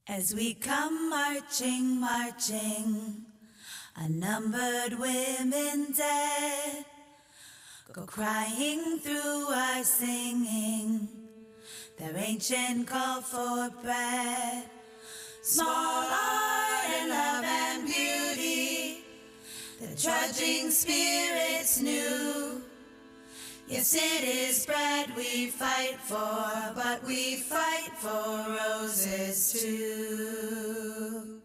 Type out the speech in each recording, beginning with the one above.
As we come marching, marching, unnumbered women dead go crying through our singing, their ancient call for bread. Small art and love and beauty, the trudging spirits new. Yes, it is bread we fight for, but we fight for roses too.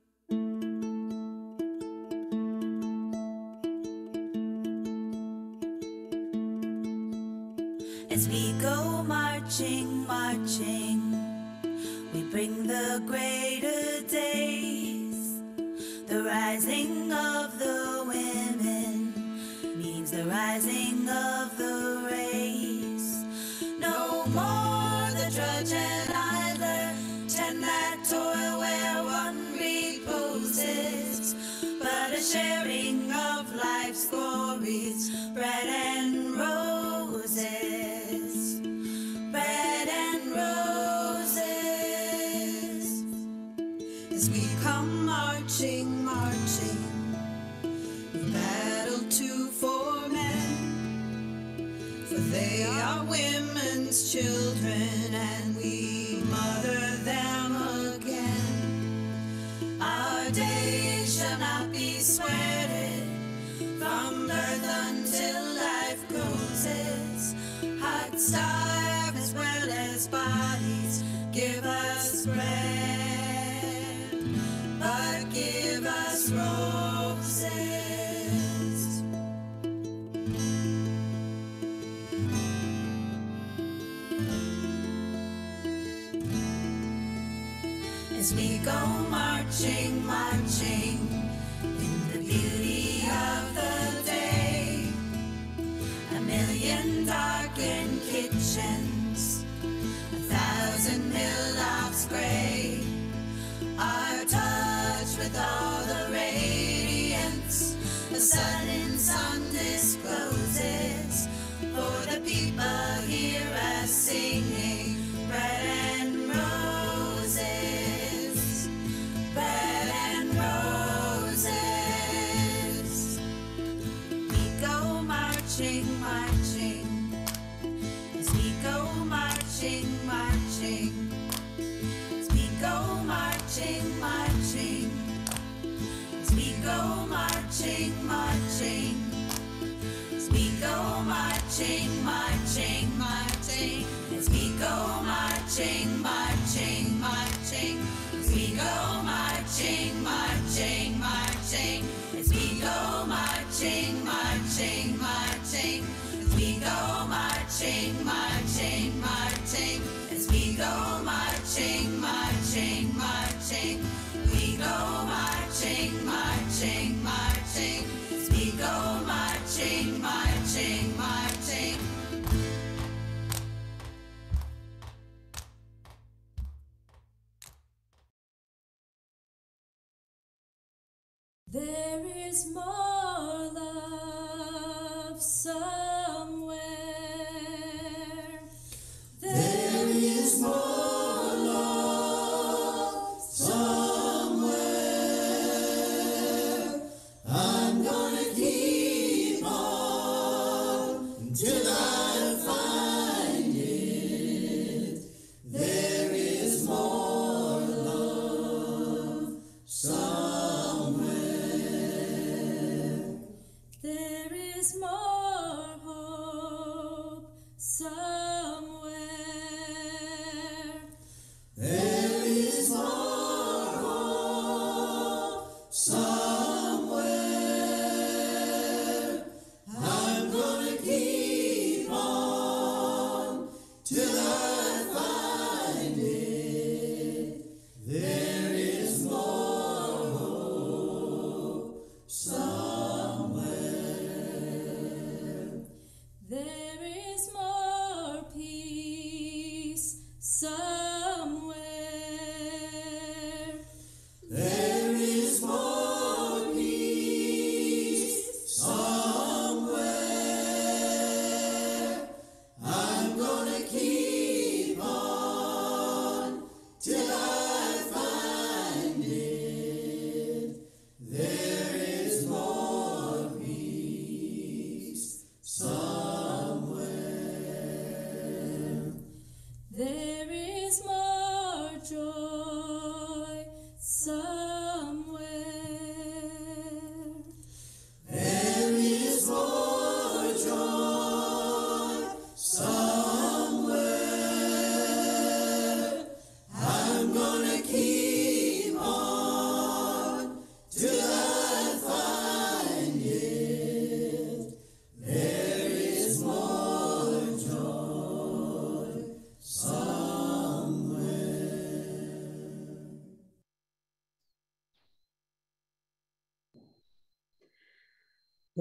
As we go marching, marching, we bring the greater days. The rising of the women means the rising of the race. No more the drudge and idler, tend that toil where one reposes, but a sharing of life's glories, bread and roses, bread and roses. As we come marching, marching, we battle too for men, for they are women's children, and we mother them again. Our days shall not be sweated, from birth until life closes. Hearts starve as well as bodies, give us bread, but give us roses. As we go marching, marching, in the beauty of the day, a million darkened kitchens, 1,000 millocks gray, are touched with all the radiance the sudden sun discloses. For the people hear us singing bread and roses, bread and roses. We go marching, marching, as we go marching, marching, as we go marching, marching, as we go marching, marching, as we go marching, marching, marching, as we go marching, marching, marching, as we go marching, marching, marching, as we go marching, marching, marching, as we go marching, marching, marching, as we go marching, marching, marching, we go marching, marching, marching, as we go marching, marching, marching. There is more love somewhere. There is more love somewhere. I'm gonna keep on until I find it. There is more love somewhere.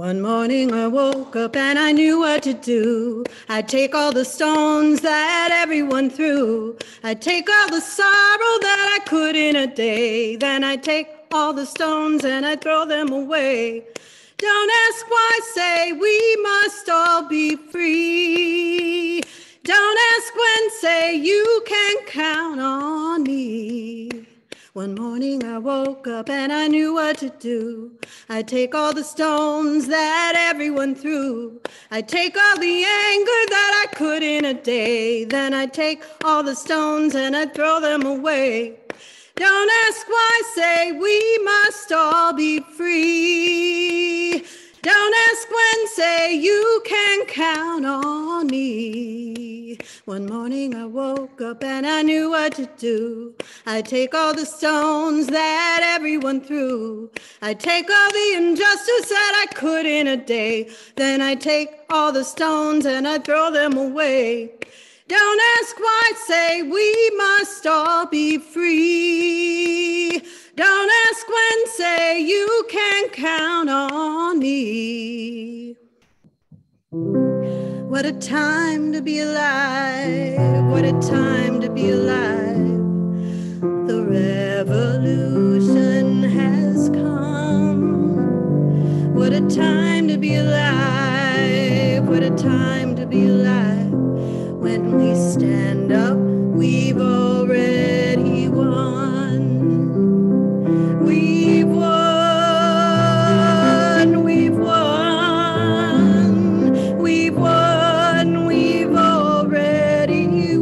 One morning I woke up and I knew what to do. I'd take all the stones that everyone threw. I'd take all the sorrow that I could in a day. Then I'd take all the stones and I'd throw them away. Don't ask why, say we must all be free. Don't ask when, say you can count on me. One morning I woke up and I knew what to do. I'd take all the stones that everyone threw. I'd take all the anger that I could in a day. Then I'd take all the stones and I'd throw them away. Don't ask why, say we must all be free. Don't ask when, say you can count on me. One morning I woke up and I knew what to do. I'd take all the stones that everyone threw. I'd take all the injustice that I could in a day. Then I'd take all the stones and I'd throw them away. Don't ask why, say we must all be free. Don't ask when, say you can count on me. What a time to be alive, what a time to be alive. The revolution has come. What a time to be alive, what a time to be alive. When we stand up, we've already won. We've won, we've won, we've won, we've already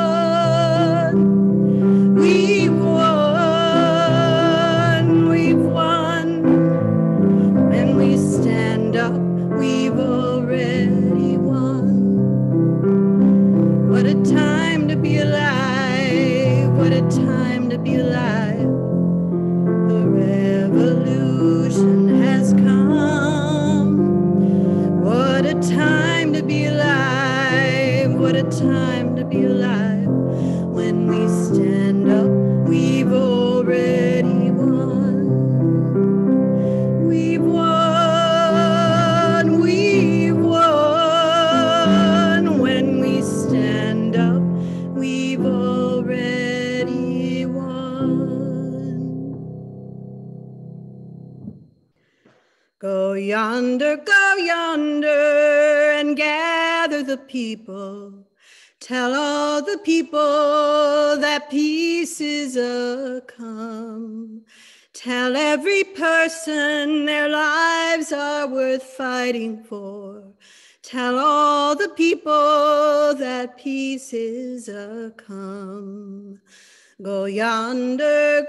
won. We've won, we've won. When we stand up, we've already won. What a time to be alive, what a time to be alive. The revolution has come. What a time to be alive, what a time to be alive. When we stand up, we've already won. We've won, we've won. When we stand up, we've already won. Go yonder, and gather the people. Tell all the people that peace is a come. Tell every person their lives are worth fighting for. Tell all the people that peace is a come. Go yonder,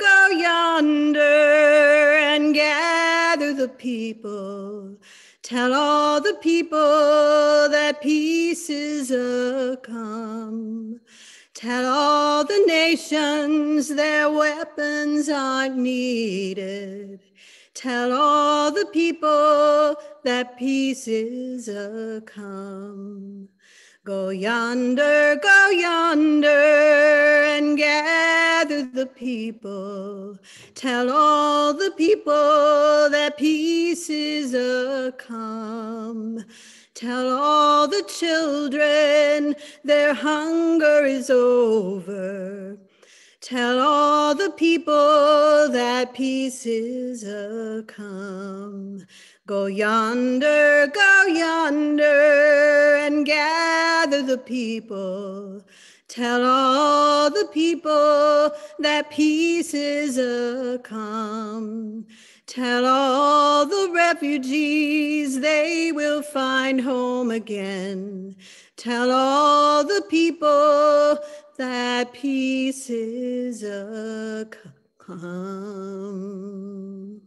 and gather the people. Tell all the people that peace is a come. Tell all the nations their weapons aren't needed. Tell all the people that peace is a come. Go yonder, and gather the people. Tell all the people that peace is a come. Tell all the children their hunger is over. Tell all the people that peace is a come. Go yonder, and gather the people. Tell all the people that peace is a come. Tell all the refugees they will find home again. Tell all the people that peace is a come.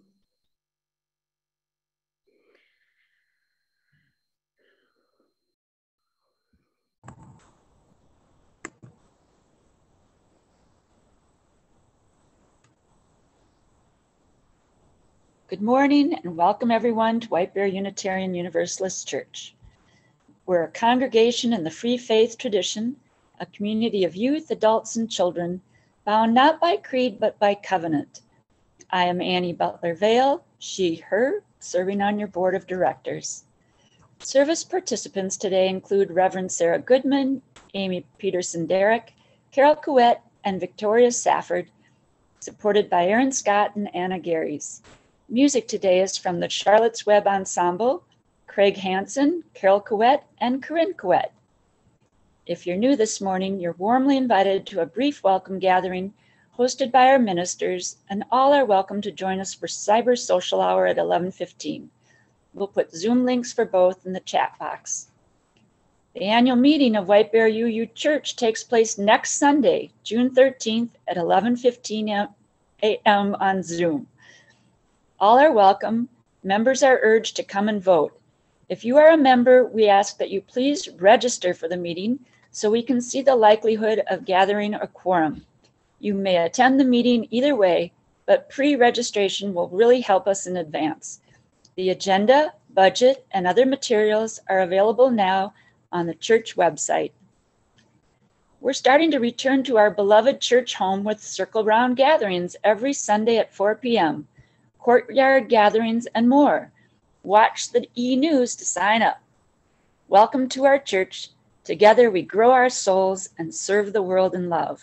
Good morning and welcome everyone to White Bear Unitarian Universalist Church. We're a congregation in the free faith tradition, a community of youth, adults, and children, bound not by creed but by covenant. I am Annie Butler Vale, she, her, serving on your board of directors. Service participants today include Reverend Sarah Goodman, Amy Peterson-Derrick, Carol Couette, and Victoria Safford, supported by Aaron Scott and Anna Garys. Music today is from the Charlotte's Web Ensemble, Craig Hansen, Carol Couette, and Corinne Couette. If you're new this morning, you're warmly invited to a brief welcome gathering hosted by our ministers, and all are welcome to join us for Cyber Social Hour at 11:15. We'll put Zoom links for both in the chat box. The annual meeting of White Bear UU Church takes place next Sunday, June 13th at 11:15 a.m. on Zoom. All are welcome. Members are urged to come and vote. If you are a member, we ask that you please register for the meeting so we can see the likelihood of gathering a quorum. You may attend the meeting either way, but pre-registration will really help us in advance. The agenda, budget, and other materials are available now on the church website. We're starting to return to our beloved church home with circle round gatherings every Sunday at 4 p.m., courtyard gatherings, and more. Watch the e-news to sign up. Welcome to our church. Together we grow our souls and serve the world in love.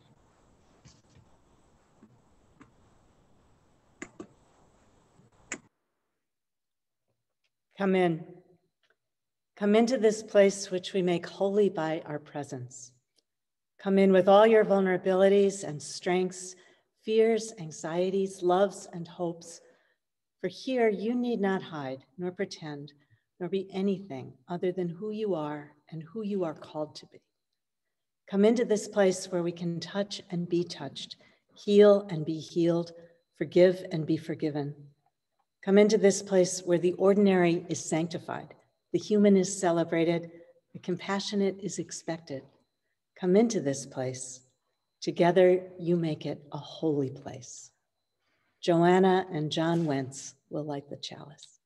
Come in. Come into this place which we make holy by our presence. Come in with all your vulnerabilities and strengths, fears, anxieties, loves, and hopes. For here you need not hide, nor pretend, nor be anything other than who you are and who you are called to be. Come into this place where we can touch and be touched, heal and be healed, forgive and be forgiven. Come into this place where the ordinary is sanctified, the human is celebrated, the compassionate is expected. Come into this place. Together you make it a holy place. Joanna and John Wentz will light the chalice.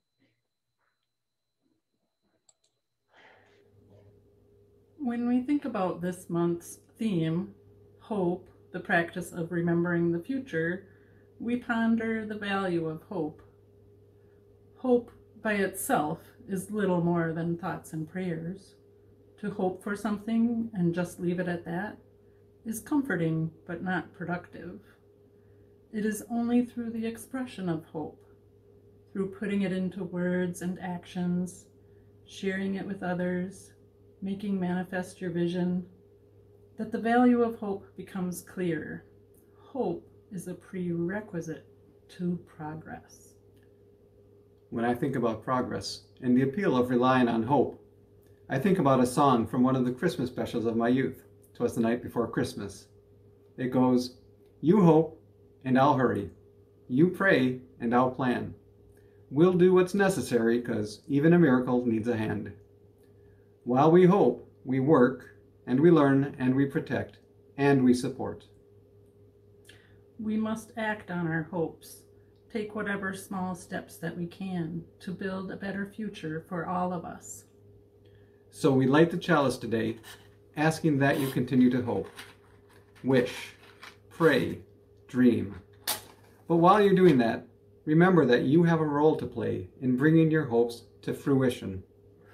When we think about this month's theme, hope, the practice of remembering the future, we ponder the value of hope. Hope by itself is little more than thoughts and prayers. To hope for something and just leave it at that is comforting but not productive. It is only through the expression of hope, through putting it into words and actions, sharing it with others, making manifest your vision, that the value of hope becomes clear. Hope is a prerequisite to progress. When I think about progress and the appeal of relying on hope, I think about a song from one of the Christmas specials of my youth. 'Twas the Night Before Christmas. It goes, "You hope and I'll hurry. You pray and I'll plan. We'll do what's necessary, 'cause even a miracle needs a hand. While we hope, we work, and we learn, and we protect, and we support." We must act on our hopes, take whatever small steps that we can to build a better future for all of us. So we light the chalice today, asking that you continue to hope, wish, pray, dream. But while you're doing that, remember that you have a role to play in bringing your hopes to fruition.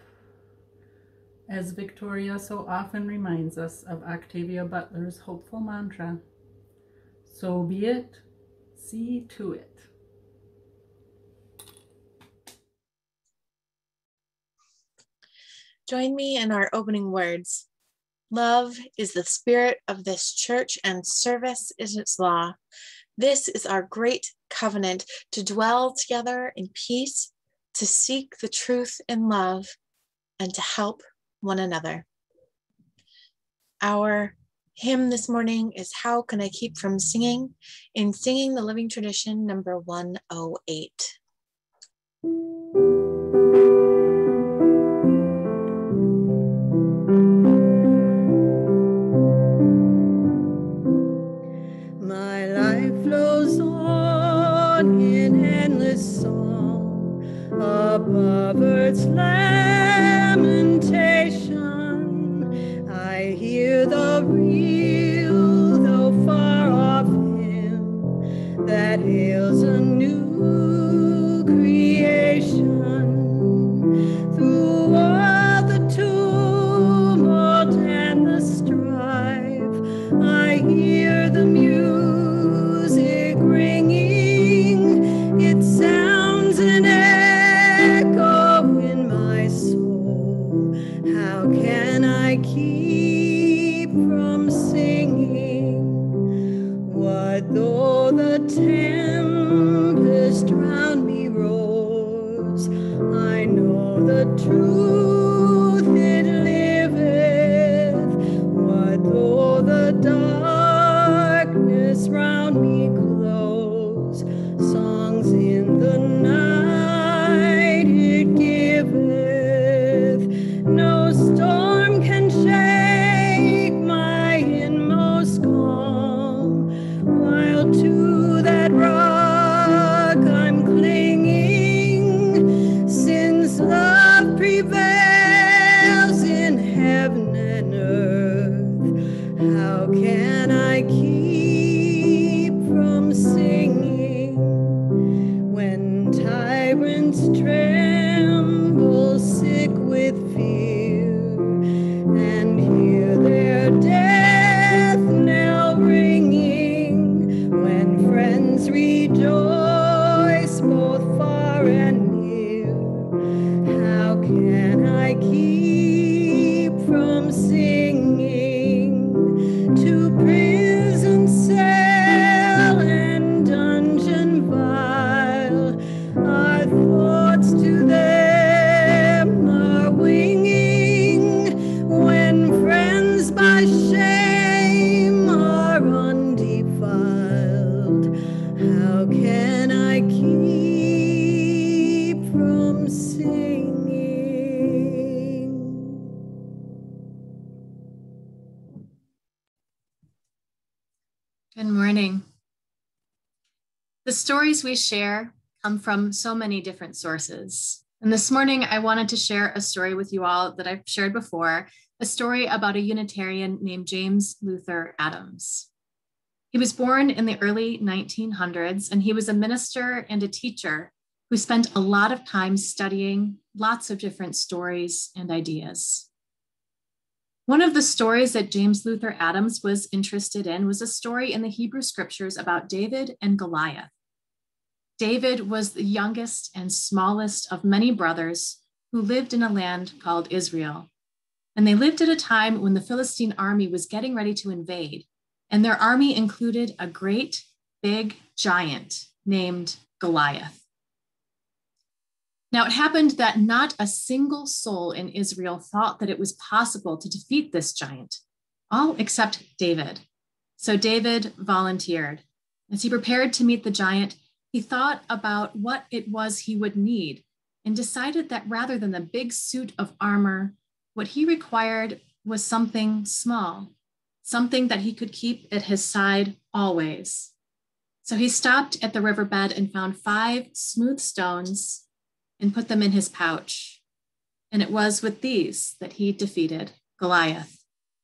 As Victoria so often reminds us of Octavia Butler's hopeful mantra, so be it, see to it. Join me in our opening words. Love is the spirit of this church, and service is its law. This is our great covenant, to dwell together in peace, to seek the truth in love, and to help one another. Our hymn this morning is How Can I Keep From Singing? In Singing the Living Tradition, number 108. My life flows on in endless song above earth's lamentation. I hear the real, though far off hymn that hails a new creation. I hear the music ringing. It sounds an echo in my soul. How can I keep from singing? What though the tempest round me roars? I know the truth it liveth. What though the darkness round me close? Songs in the night it giveth. No storm can shake my inmost calm, while to that rock I'm clinging, since love prevails in heaven and earth. How can I keep from singing when tyrants tremble sick with fear and hear their death knell ringing, when friends rejoice both far and near? How can I keep from singing to prison cell and dungeon vile? Our thoughts to them are winging, when friends by shame are undefiled. How can I keep from singing? Good morning. The stories we share come from so many different sources. And this morning, I wanted to share a story with you all that I've shared before, a story about a Unitarian named James Luther Adams. He was born in the early 1900s, and he was a minister and a teacher who spent a lot of time studying lots of different stories and ideas. One of the stories that James Luther Adams was interested in was a story in the Hebrew scriptures about David and Goliath. David was the youngest and smallest of many brothers who lived in a land called Israel. And they lived at a time when the Philistine army was getting ready to invade, and their army included a great big giant named Goliath. Now, it happened that not a single soul in Israel thought that it was possible to defeat this giant, all except David. So David volunteered. As he prepared to meet the giant, he thought about what it was he would need and decided that rather than the big suit of armor, what he required was something small, something that he could keep at his side always. So he stopped at the riverbed and found 5 smooth stones and put them in his pouch. And it was with these that he defeated Goliath.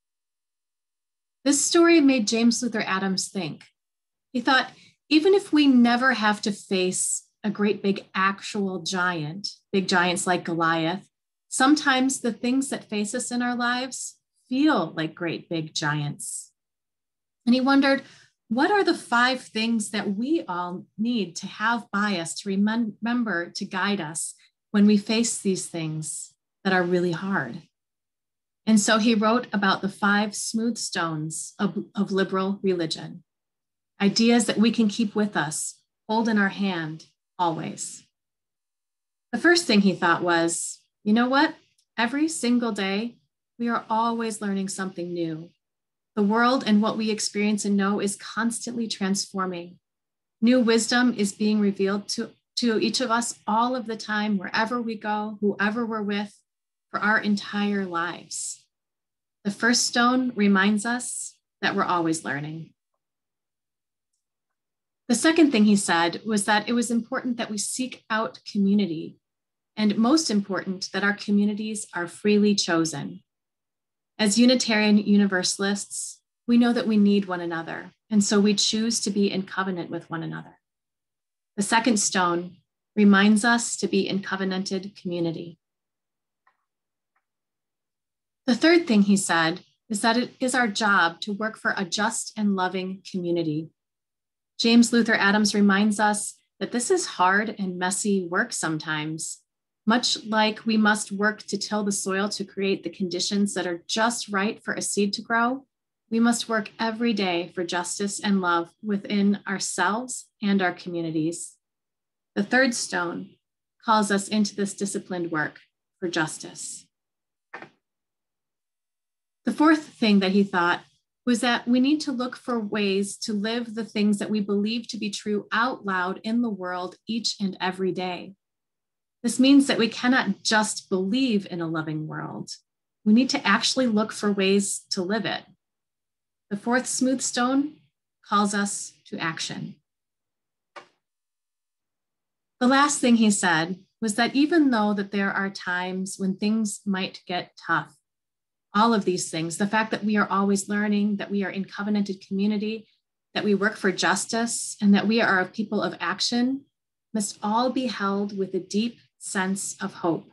This story made James Luther Adams think. He thought, even if we never have to face a great big actual giant, big giants like Goliath, sometimes the things that face us in our lives feel like great big giants. And he wondered, what are the 5 things that we all need to have by us to remember to guide us when we face these things that are really hard? And so he wrote about the 5 smooth stones of liberal religion, ideas that we can keep with us, hold in our hand always. The first thing he thought was, you know what? Every single day, we are always learning something new. The world and what we experience and know is constantly transforming. New wisdom is being revealed to each of us all of the time, wherever we go, whoever we're with, for our entire lives. The first stone reminds us that we're always learning. The second thing he said was that it was important that we seek out community, and most important, that our communities are freely chosen. As Unitarian Universalists, we know that we need one another, and so we choose to be in covenant with one another. The second stone reminds us to be in covenanted community. The third thing he said is that it is our job to work for a just and loving community. James Luther Adams reminds us that this is hard and messy work sometimes. Much like we must work to till the soil to create the conditions that are just right for a seed to grow, we must work every day for justice and love within ourselves and our communities. The third stone calls us into this disciplined work for justice. The fourth thing that he thought was that we need to look for ways to live the things that we believe to be true out loud in the world each and every day. This means that we cannot just believe in a loving world. We need to actually look for ways to live it. The fourth smooth stone calls us to action. The last thing he said was that even though that there are times when things might get tough, all of these things, the fact that we are always learning, that we are in covenanted community, that we work for justice, and that we are a people of action, must all be held with a deep sense of hope.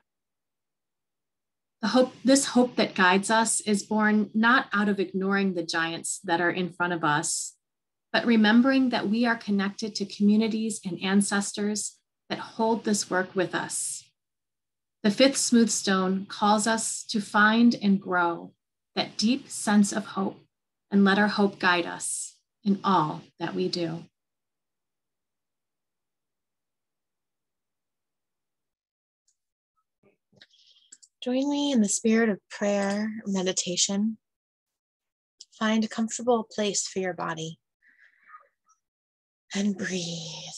This hope that guides us is born not out of ignoring the giants that are in front of us, but remembering that we are connected to communities and ancestors that hold this work with us. The fifth smooth stone calls us to find and grow that deep sense of hope and let our hope guide us in all that we do. Join me in the spirit of prayer or meditation. Find a comfortable place for your body and breathe.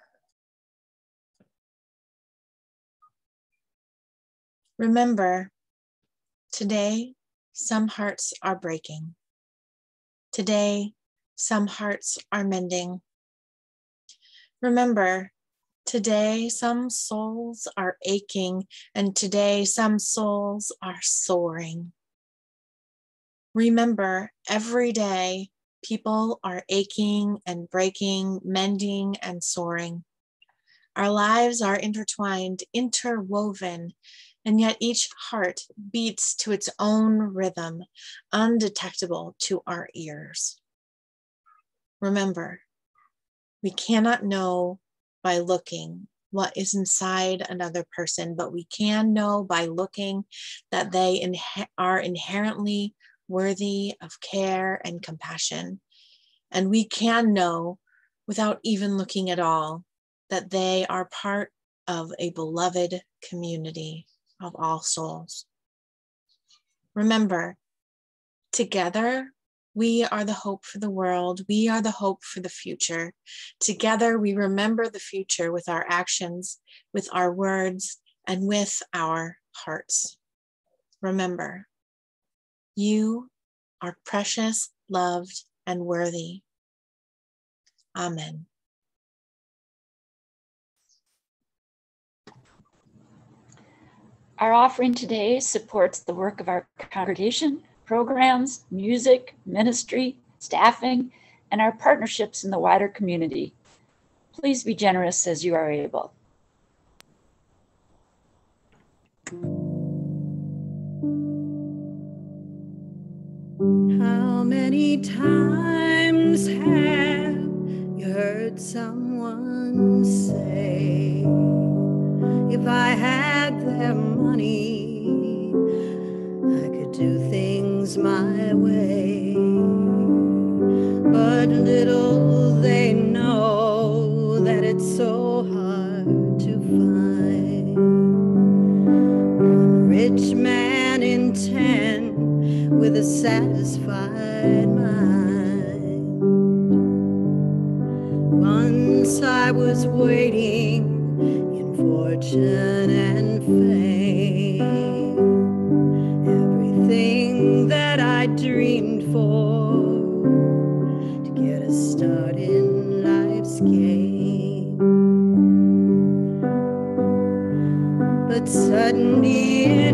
Remember, today, some hearts are breaking. Today, some hearts are mending. Remember, today, some souls are aching, and today, some souls are soaring. Remember, every day, people are aching and breaking, mending and soaring. Our lives are intertwined, interwoven, and yet each heart beats to its own rhythm, undetectable to our ears. Remember, we cannot know by looking what is inside another person, but we can know by looking that they are inherently worthy of care and compassion. And we can know, without even looking at all, that they are part of a beloved community of all souls. Remember, together, we are the hope for the world. We are the hope for the future. Together, we remember the future with our actions, with our words, and with our hearts. Remember, you are precious, loved, and worthy. Amen. Our offering today supports the work of our congregation, programs, music, ministry, staffing, and our partnerships in the wider community. Please be generous as you are able. How many times have you heard someone say, if I had their money, I could do things my way. But little they know that it's so hard to find. One rich man in 10 with a satisfied mind. Once I was waiting in fortune and fame, everything that I dreamed for to get a start in life's game. But suddenly it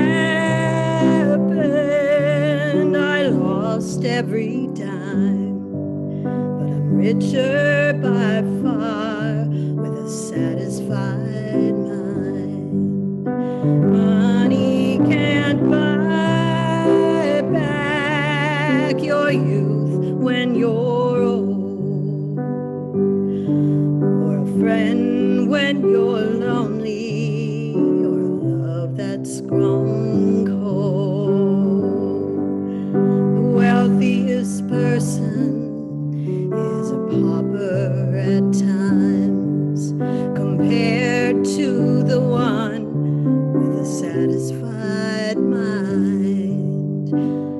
happened, I lost every dime, but I'm richer by far with a satisfied mind. Money can't buy back back your youth when you're old, or a friend when you're lonely, or a love that's grown cold. The wealthiest person is a pauper at times, compared to the one with a satisfied mind.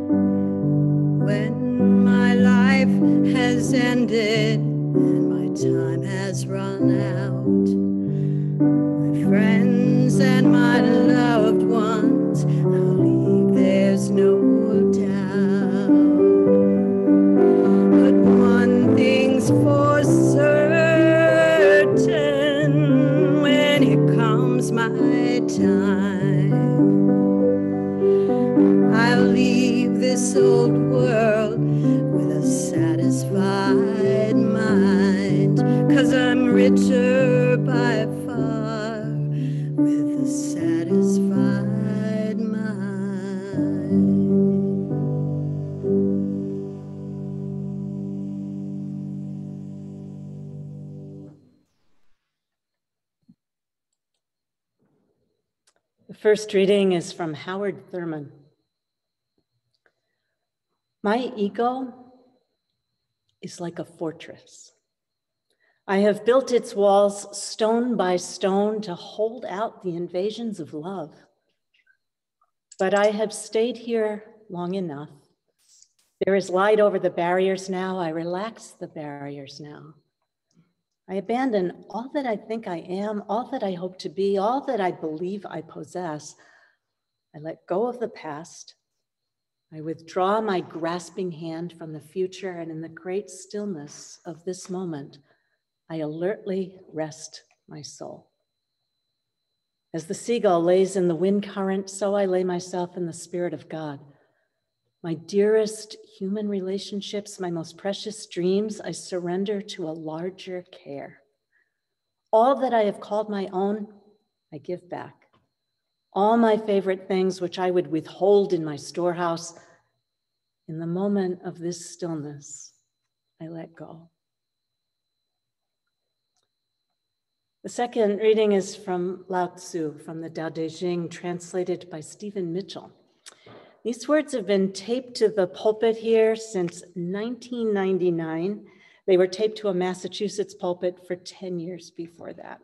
When my life has ended and my time has run out, my friends and my loved ones I'll leave, there's no doubt. But one thing's for certain, when it comes my time, I'll leave this old world with a satisfied mind, 'cause I'm richer by far with a satisfied mind. The first reading is from Howard Thurman. My ego is like a fortress. I have built its walls stone by stone to hold out the invasions of love. But I have stayed here long enough. There is light over the barriers now. I relax the barriers now. I abandon all that I think I am, all that I hope to be, all that I believe I possess. I let go of the past. I withdraw my grasping hand from the future, and in the great stillness of this moment, I alertly rest my soul. As the seagull lays in the wind current, so I lay myself in the Spirit of God. My dearest human relationships, my most precious dreams, I surrender to a larger care. All that I have called my own, I give back. All my favorite things which I would withhold in my storehouse, in the moment of this stillness, I let go. The second reading is from Lao Tzu, from the Tao Te Ching, translated by Stephen Mitchell. These words have been taped to the pulpit here since 1999. They were taped to a Massachusetts pulpit for 10 years before that.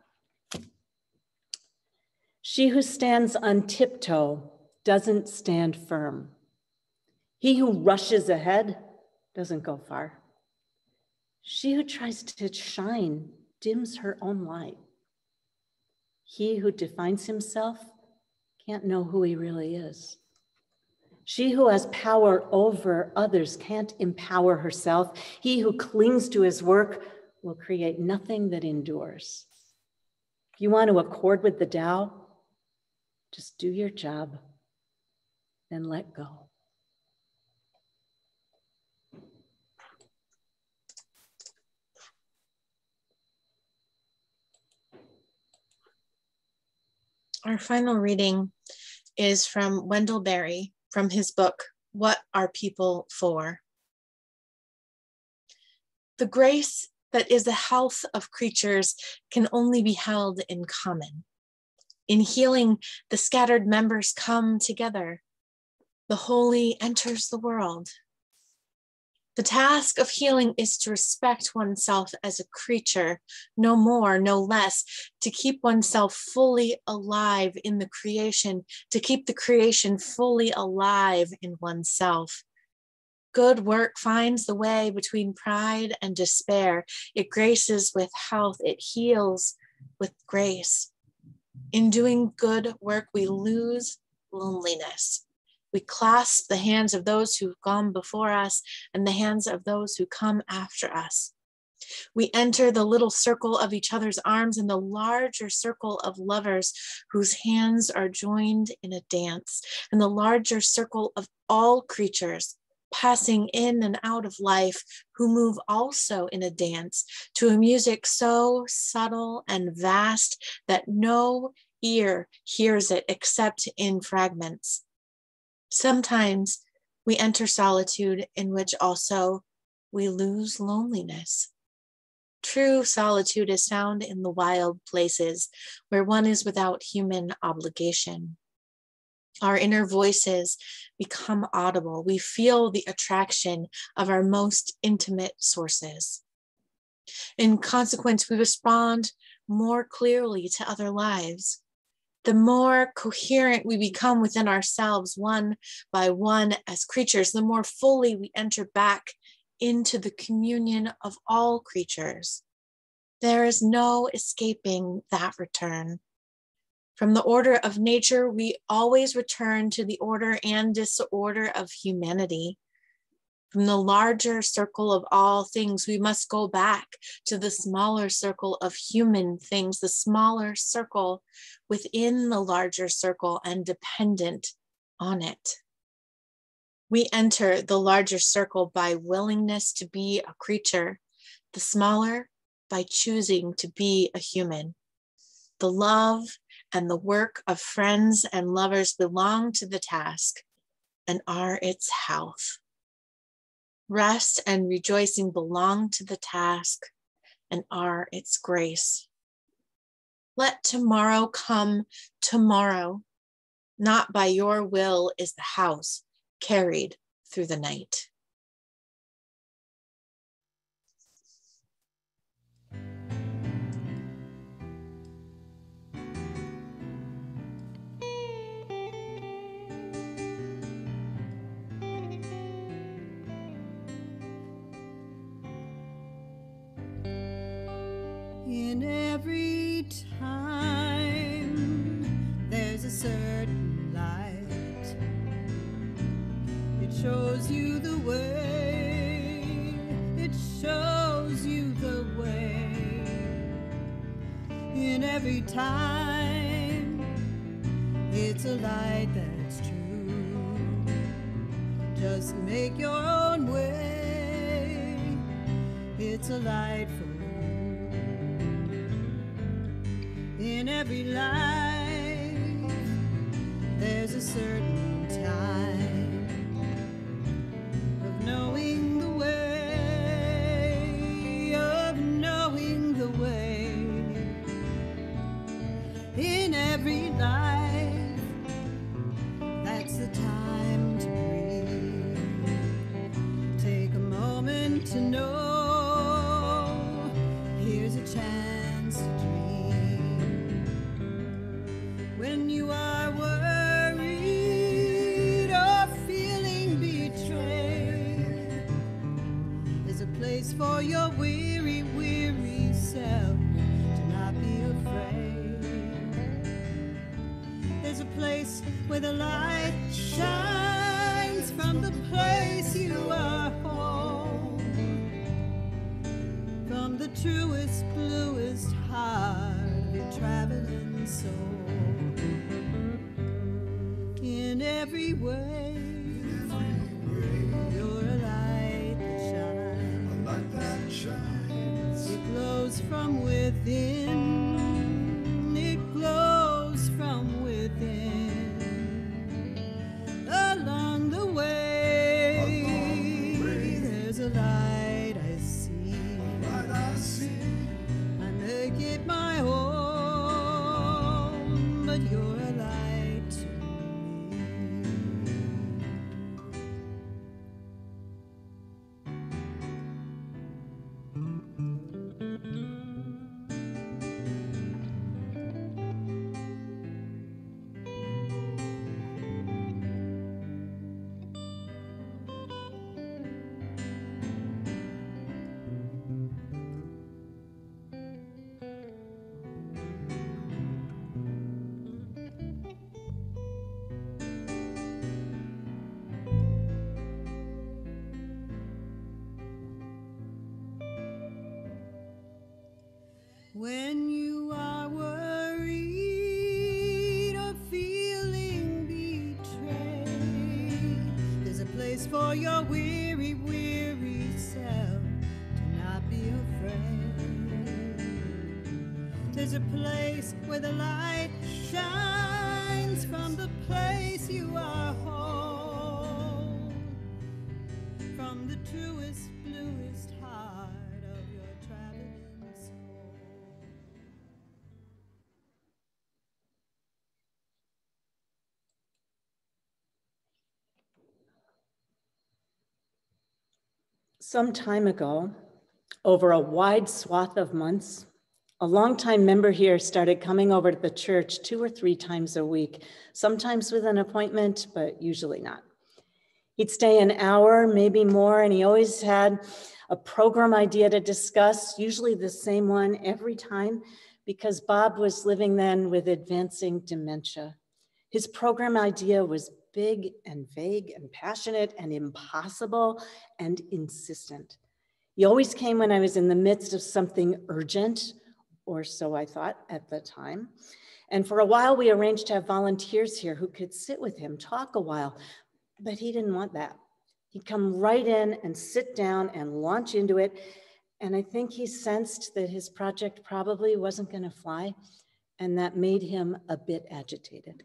She who stands on tiptoe doesn't stand firm. He who rushes ahead doesn't go far. She who tries to shine dims her own light. He who defines himself can't know who he really is. She who has power over others can't empower herself. He who clings to his work will create nothing that endures. If you want to accord with the Tao, just do your job, then let go. Our final reading is from Wendell Berry, from his book, What Are People For? The grace that is the health of creatures can only be held in common. In healing, the scattered members come together. The holy enters the world. The task of healing is to respect oneself as a creature, no more, no less, to keep oneself fully alive in the creation, to keep the creation fully alive in oneself. Good work finds the way between pride and despair. It graces with health, it heals with grace. In doing good work, we lose loneliness. We clasp the hands of those who've gone before us and the hands of those who come after us. We enter the little circle of each other's arms and the larger circle of lovers whose hands are joined in a dance, and the larger circle of all creatures passing in and out of life who move also in a dance to a music so subtle and vast that no ear hears it except in fragments. Sometimes We enter solitude in which also we lose loneliness. True solitude is found in the wild places where one is without human obligation. Our inner voices become audible. We feel the attraction of our most intimate sources. In consequence, we respond more clearly to other lives. The more coherent we become within ourselves, one by one as creatures, the more fully we enter back into the communion of all creatures. There is no escaping that return. From the order of nature, we always return to the order and disorder of humanity. From the larger circle of all things, we must go back to the smaller circle of human things, the smaller circle within the larger circle and dependent on it. We enter the larger circle by willingness to be a creature, the smaller by choosing to be a human. The love and the work of friends and lovers belong to the task and are its health. Rest and rejoicing belong to the task and are its grace. Let tomorrow come tomorrow. Not by your will is the house carried through the night. In every time, there's a certain light. It shows you the way. It shows you the way. In every time, it's a light that's true. Just make your own way. It's a light for in every life, there's a certain time of knowing the way, of knowing the way. In every life, that's the time to breathe. Take a moment to know, here's a chance to dream. When you are worried or feeling betrayed, there's a place for your weary, weary self to not be afraid. There's a place where the light shines from the place you are home, from the truest, bluest heart of your traveling soul. In every way, you're a light that shines. It glows from within. It glows from within. Along the way, there's a light I see. I make it my own, but you're a light to when you are worried or feeling betrayed, there's a place for your weary, weary self to not be afraid. There's a place where the light shines from the place you are home, the truest, bluest heart of your traveling soul. Some time ago, over a wide swath of months, a longtime member here started coming over to the church 2 or 3 times a week, sometimes with an appointment, but usually not. He'd stay an hour, maybe more, and he always had a program idea to discuss, usually the same one every time, because Bob was living then with advancing dementia. His program idea was big and vague and passionate and impossible and insistent. He always came when I was in the midst of something urgent, or so I thought at the time. And for a while, we arranged to have volunteers here who could sit with him, talk a while, but he didn't want that. He'd come right in and sit down and launch into it. And I think he sensed that his project probably wasn't going to fly, and that made him a bit agitated.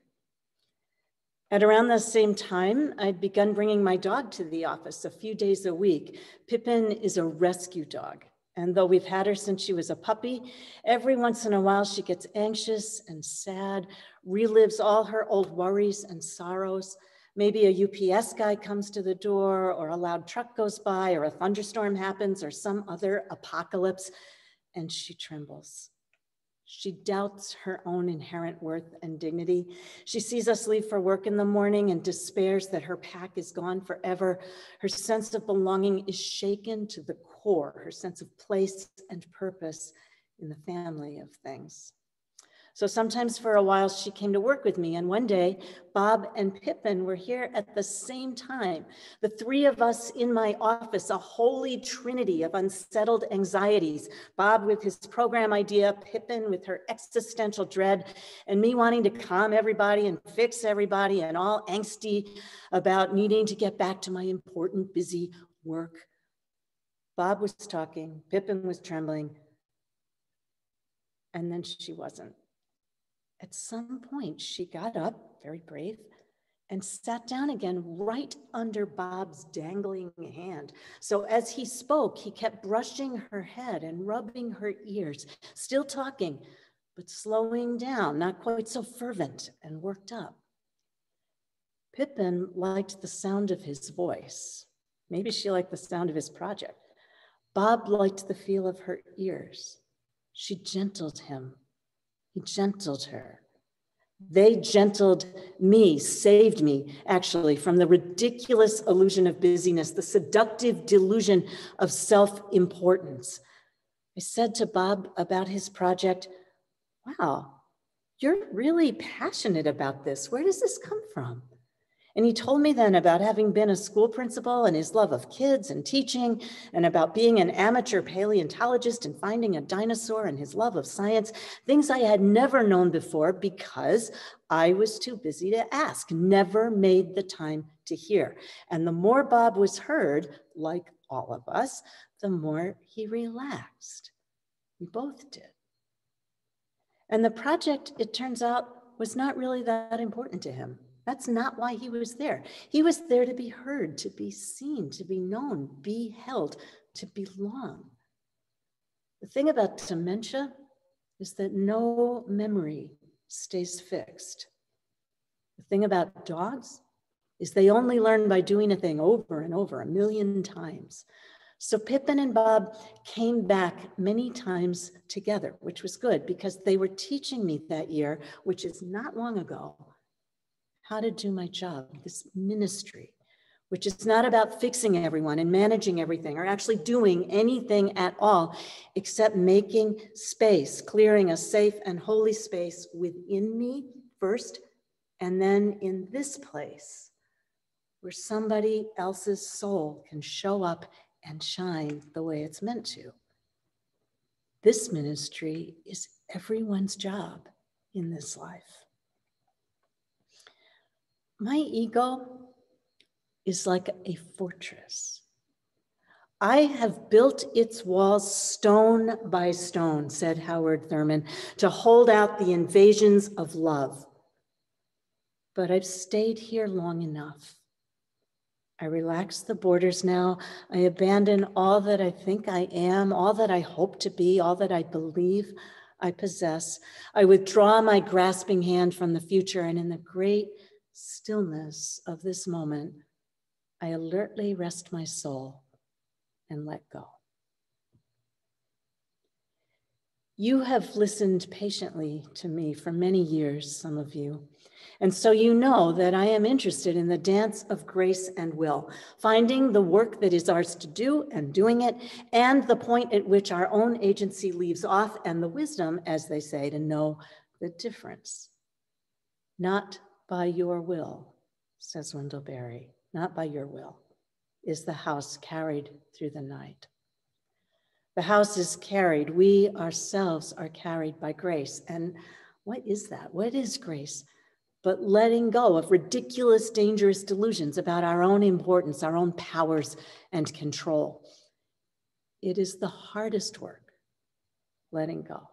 At around the same time, I'd begun bringing my dog to the office a few days a week. Pippin is a rescue dog, and though we've had her since she was a puppy, every once in a while she gets anxious and sad, relives all her old worries and sorrows. Maybe a UPS guy comes to the door, or a loud truck goes by, or a thunderstorm happens, or some other apocalypse, and she trembles. She doubts her own inherent worth and dignity. She sees us leave for work in the morning and despairs that her pack is gone forever. Her sense of belonging is shaken to the core, her sense of place and purpose in the family of things. So sometimes for a while she came to work with me, and one day Bob and Pippin were here at the same time. The 3 of us in my office, a holy trinity of unsettled anxieties. Bob with his program idea, Pippin with her existential dread, and me wanting to calm everybody and fix everybody and all angsty about needing to get back to my important, busy work. Bob was talking, Pippin was trembling, and then she wasn't. At some point, she got up, very brave, and sat down again right under Bob's dangling hand. So as he spoke, he kept brushing her head and rubbing her ears, still talking, but slowing down, not quite so fervent and worked up. Pippin liked the sound of his voice. Maybe she liked the sound of his project. Bob liked the feel of her ears. She gentled him. He gentled her. They gentled me, saved me, actually, from the ridiculous illusion of busyness, the seductive delusion of self-importance. I said to Bob about his project, wow, you're really passionate about this. Where does this come from? And he told me then about having been a school principal and his love of kids and teaching, and about being an amateur paleontologist and finding a dinosaur and his love of science, things I had never known before because I was too busy to ask, never made the time to hear. And the more Bob was heard, like all of us, the more he relaxed. We both did. And the project, it turns out, was not really that important to him. That's not why he was there. He was there to be heard, to be seen, to be known, be held, to belong. The thing about dementia is that no memory stays fixed. The thing about dogs is they only learn by doing a thing over and over 1,000,000 times. So Pippin and Bob came back many times together, which was good because they were teaching me that year, which is not long ago, how to do my job, this ministry, which is not about fixing everyone and managing everything or actually doing anything at all, except making space, clearing a safe and holy space within me first, and then in this place where somebody else's soul can show up and shine the way it's meant to. This ministry is everyone's job in this life. My ego is like a fortress. I have built its walls stone by stone, said Howard Thurman, to hold out the invasions of love. But I've stayed here long enough. I relax the borders now. I abandon all that I think I am, all that I hope to be, all that I believe I possess. I withdraw my grasping hand from the future, and in the great stillness of this moment, I alertly rest my soul and let go. You have listened patiently to me for many years, some of you. And so you know that I am interested in the dance of grace and will, finding the work that is ours to do and doing it, and the point at which our own agency leaves off, and the wisdom, as they say, to know the difference. Not by your will, says Wendell Berry, not by your will, is the house carried through the night. The house is carried, we ourselves are carried by grace. And what is that? What is grace? But letting go of ridiculous, dangerous delusions about our own importance, our own powers and control. It is the hardest work, letting go.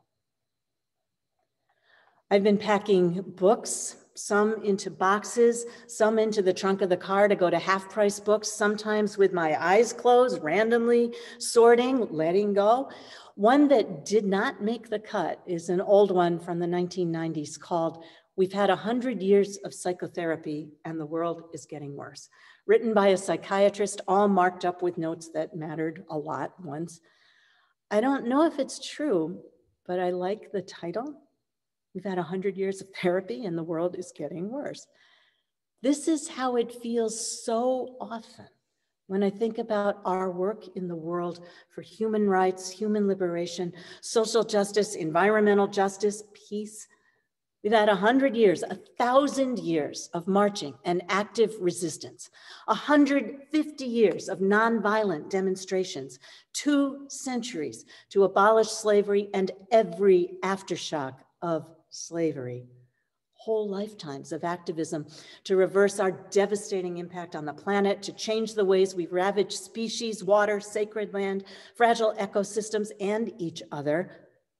I've been packing books, some into boxes, some into the trunk of the car to go to half-price books, sometimes with my eyes closed, randomly sorting, letting go. One that did not make the cut is an old one from the 1990s called "We've Had 100 Years of Psychotherapy and the World is Getting Worse," written by a psychiatrist, all marked up with notes that mattered a lot once. I don't know if it's true, but I like the title. We've had 100 years of therapy and the world is getting worse. This is how it feels so often when I think about our work in the world for human rights, human liberation, social justice, environmental justice, peace. We've had 100 years, 1,000 years of marching and active resistance, 150 years of nonviolent demonstrations, 2 centuries to abolish slavery and every aftershock of slavery, whole lifetimes of activism to reverse our devastating impact on the planet, to change the ways we've ravaged species, water, sacred land, fragile ecosystems, and each other.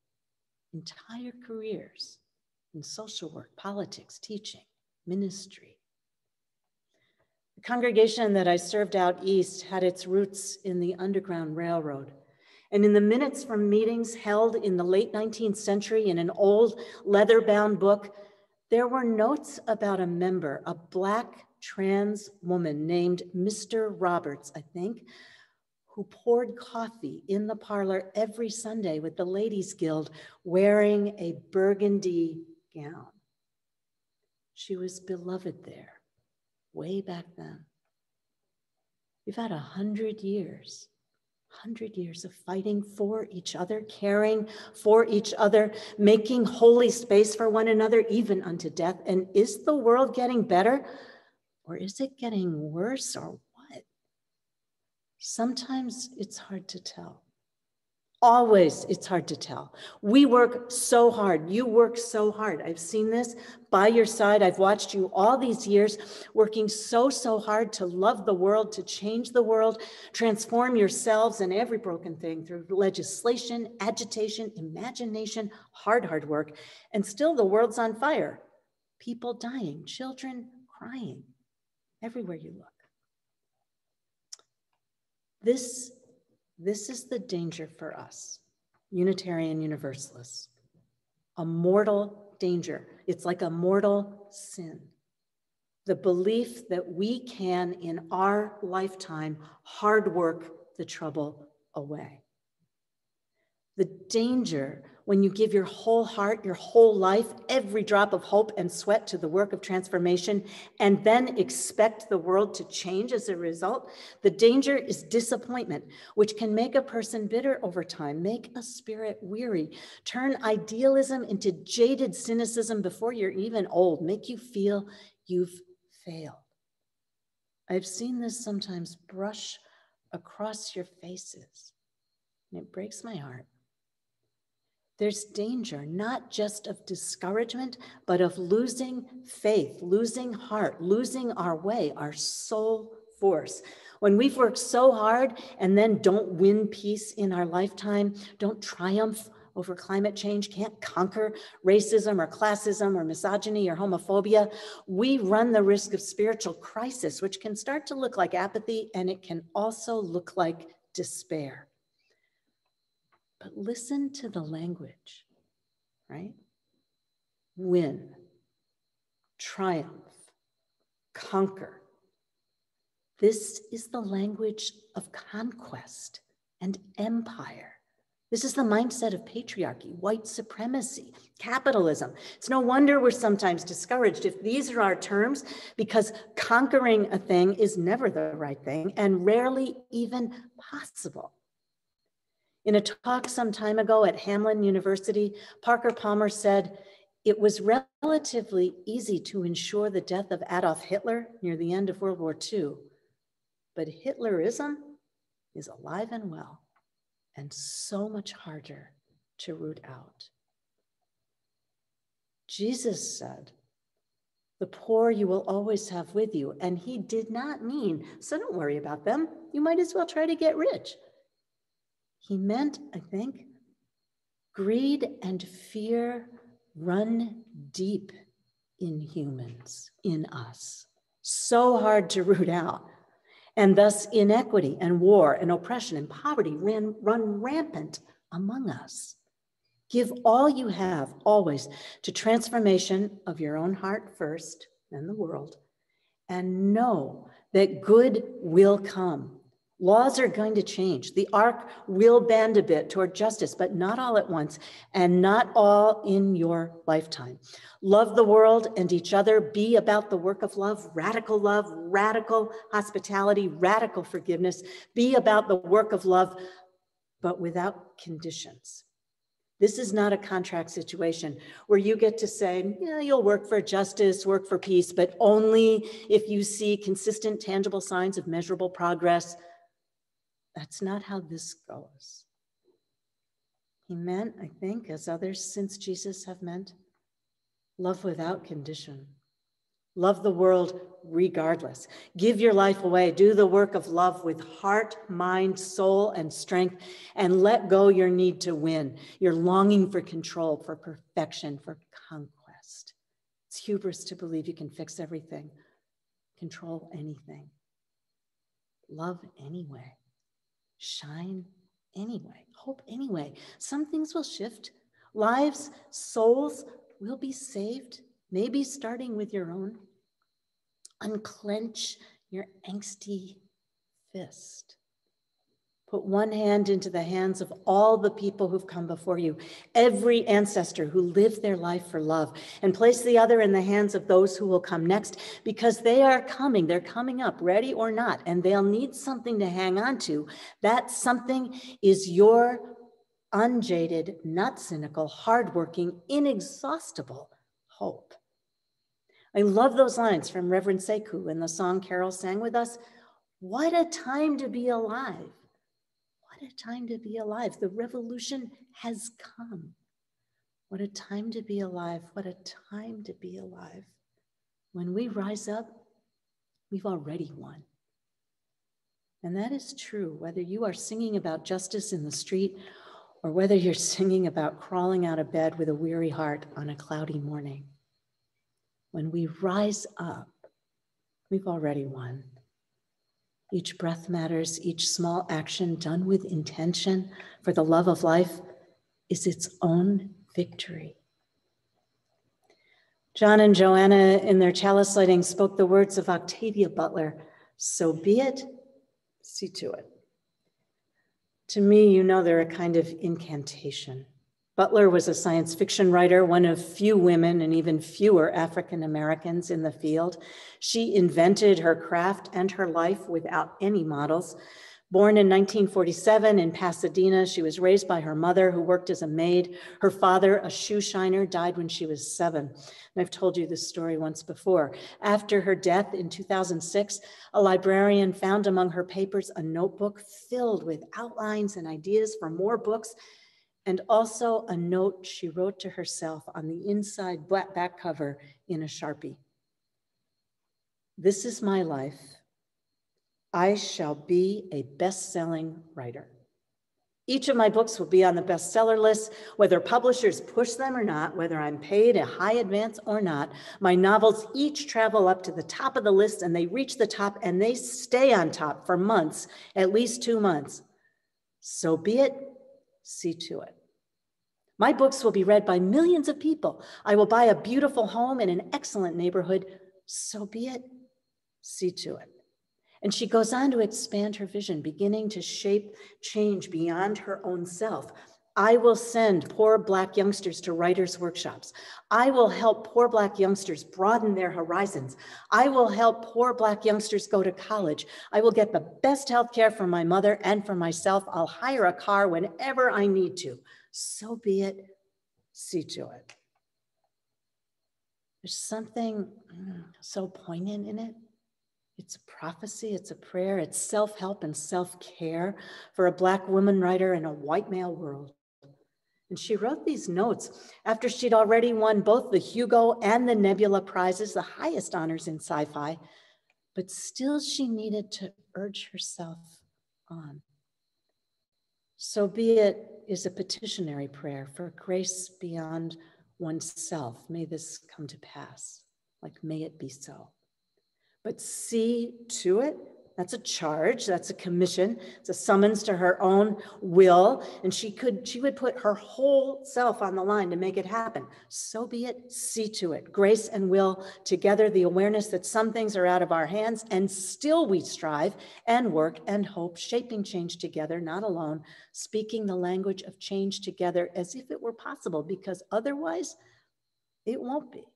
Entire careers in social work, politics, teaching, ministry. The congregation that I served out east had its roots in the Underground Railroad. And in the minutes from meetings held in the late 19th century in an old leather-bound book, there were notes about a member, a Black trans woman named Mr. Roberts, I think, who poured coffee in the parlor every Sunday with the Ladies Guild wearing a burgundy gown. She was beloved there, way back then. We've had 100 years. 100 years of fighting for each other, caring for each other, making holy space for one another, even unto death. And is the world getting better, or is it getting worse, or what? Sometimes it's hard to tell. Always it's hard to tell. We work so hard. You work so hard. I've seen this by your side. I've watched you all these years working so hard to love the world, to change the world, transform yourselves and every broken thing through legislation, agitation, imagination, hard work. And still the world's on fire. People dying, children crying everywhere you look. This is the danger for us, Unitarian Universalists, a mortal danger. It's like a mortal sin. The belief that we can, in our lifetime, hard work the trouble away. The danger when you give your whole heart, your whole life, every drop of hope and sweat to the work of transformation, and then expect the world to change as a result. The danger is disappointment, which can make a person bitter over time, make a spirit weary, turn idealism into jaded cynicism before you're even old, make you feel you've failed. I've seen this sometimes brush across your faces, and it breaks my heart. There's danger, not just of discouragement, but of losing faith, losing heart, losing our way, our soul force. When we've worked so hard and then don't win peace in our lifetime, don't triumph over climate change, can't conquer racism or classism or misogyny or homophobia, we run the risk of spiritual crisis, which can start to look like apathy, and it can also look like despair. But listen to the language, right? Win, triumph, conquer. This is the language of conquest and empire. This is the mindset of patriarchy, white supremacy, capitalism. It's no wonder we're sometimes discouraged if these are our terms, because conquering a thing is never the right thing and rarely even possible. In a talk some time ago at Hamline University, Parker Palmer said, "It was relatively easy to ensure the death of Adolf Hitler near the end of World War II, but Hitlerism is alive and well and so much harder to root out." Jesus said, "The poor you will always have with you," and he did not mean, so don't worry about them. You might as well try to get rich. He meant, I think, greed and fear run deep in humans, in us, so hard to root out. And thus inequity and war and oppression and poverty run rampant among us. Give all you have always to transformation of your own heart first, then the world, and know that good will come. Laws are going to change. The arc will bend a bit toward justice, but not all at once, and not all in your lifetime. Love the world and each other. Be about the work of love, radical hospitality, radical forgiveness. Be about the work of love, but without conditions. This is not a contract situation where you get to say, yeah, you'll work for justice, work for peace, but only if you see consistent, tangible signs of measurable progress. That's not how this goes. He meant, I think, as others since Jesus have meant, love without condition. Love the world regardless. Give your life away. Do the work of love with heart, mind, soul, and strength, and let go your need to win, your longing for control, for perfection, for conquest. It's hubris to believe you can fix everything, control anything. Love anyway. Shine anyway, hope anyway. Some things will shift. Lives, souls will be saved, maybe starting with your own. Unclench your angsty fist. Put one hand into the hands of all the people who've come before you, every ancestor who lived their life for love, and place the other in the hands of those who will come next, because they are coming, they're coming up, ready or not, and they'll need something to hang on to. That something is your unjaded, not cynical, hardworking, inexhaustible hope. I love those lines from Reverend Sekou in the song Carol sang with us. What a time to be alive. What a time to be alive. The revolution has come. What a time to be alive. What a time to be alive. When we rise up, we've already won. And that is true, whether you are singing about justice in the street or whether you're singing about crawling out of bed with a weary heart on a cloudy morning. When we rise up, we've already won. Each breath matters, each small action done with intention for the love of life is its own victory. John and Joanna in their chalice lighting spoke the words of Octavia Butler, "So be it, see to it." To me, you know, they're a kind of incantation. Butler was a science fiction writer, one of few women and even fewer African Americans in the field. She invented her craft and her life without any models. Born in 1947 in Pasadena, she was raised by her mother, who worked as a maid. Her father, a shoe shiner, died when she was 7. And I've told you this story once before. After her death in 2006, a librarian found among her papers a notebook filled with outlines and ideas for more books, and also a note she wrote to herself on the inside back cover in a Sharpie. "This is my life. I shall be a best-selling writer. Each of my books will be on the bestseller list, whether publishers push them or not, whether I'm paid a high advance or not. My novels each travel up to the top of the list, and they reach the top and they stay on top for months, at least 2 months. So be it, see to it. My books will be read by millions of people. I will buy a beautiful home in an excellent neighborhood. So be it, see to it. And she goes on to expand her vision, beginning to shape change beyond her own self. I will send poor Black youngsters to writers' workshops. I will help poor Black youngsters broaden their horizons. I will help poor Black youngsters go to college. I will get the best health care for my mother and for myself. I'll hire a car whenever I need to. So be it, see to it. There's something so poignant in it. It's a prophecy, it's a prayer, it's self-help and self-care for a Black woman writer in a white male world. And she wrote these notes after she'd already won both the Hugo and the Nebula Prizes, the highest honors in sci-fi, but still she needed to urge herself on. So be it is a petitionary prayer for grace beyond oneself. May this come to pass, like may it be so. But see to it, that's a charge, that's a commission, it's a summons to her own will, and she would put her whole self on the line to make it happen. So be it, see to it. Grace and will together, the awareness that some things are out of our hands, and still we strive and work and hope, shaping change together, not alone, speaking the language of change together as if it were possible, because otherwise it won't be.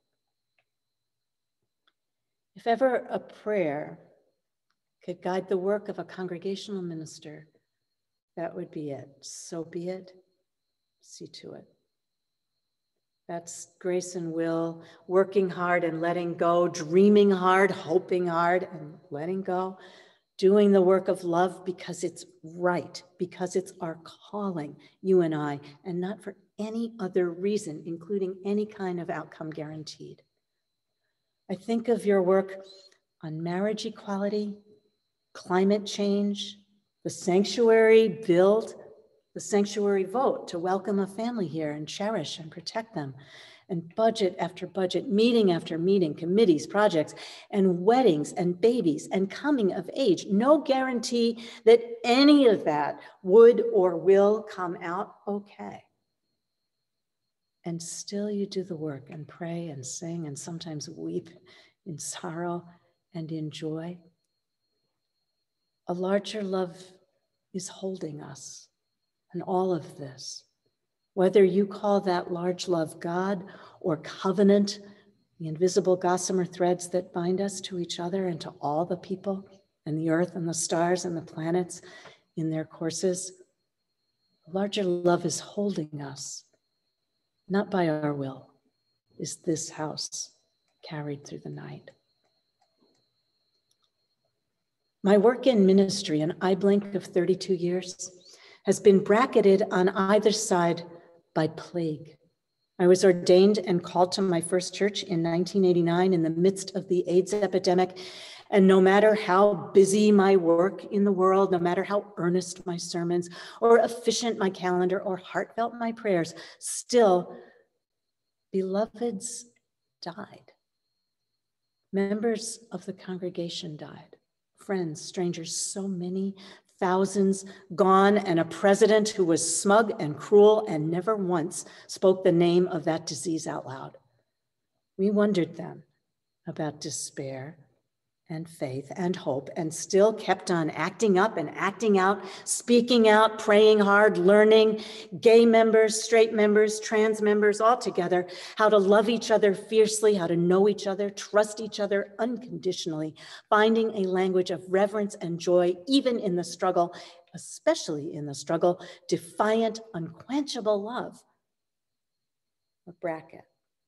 If ever a prayer could guide the work of a congregational minister, that would be it. So be it, see to it. That's grace and will, working hard and letting go, dreaming hard, hoping hard and letting go, doing the work of love because it's right, because it's our calling, you and I, and not for any other reason, including any kind of outcome guaranteed. I think of your work on marriage equality, climate change, the sanctuary build, the sanctuary vote to welcome a family here and cherish and protect them, and budget after budget, meeting after meeting, committees, projects, and weddings and babies and coming of age. No guarantee that any of that would or will come out okay. And still you do the work and pray and sing and sometimes weep in sorrow and in joy. A larger love is holding us in all of this. Whether you call that large love God or covenant, the invisible gossamer threads that bind us to each other and to all the people and the earth and the stars and the planets in their courses, a larger love is holding us. Not by our will is this house carried through the night. My work in ministry, an eye blink of 32 years, has been bracketed on either side by plague. I was ordained and called to my first church in 1989 in the midst of the AIDS epidemic. And no matter how busy my work in the world, no matter how earnest my sermons or efficient my calendar or heartfelt my prayers, still beloveds died. Members of the congregation died. Friends, strangers, so many, thousands gone, and a president who was smug and cruel and never once spoke the name of that disease out loud. We wondered then about despair and faith and hope, and still kept on acting up and acting out, speaking out, praying hard, learning, gay members, straight members, trans members, all together, how to love each other fiercely, how to know each other, trust each other unconditionally, finding a language of reverence and joy, even in the struggle, especially in the struggle, defiant, unquenchable love. A bracket.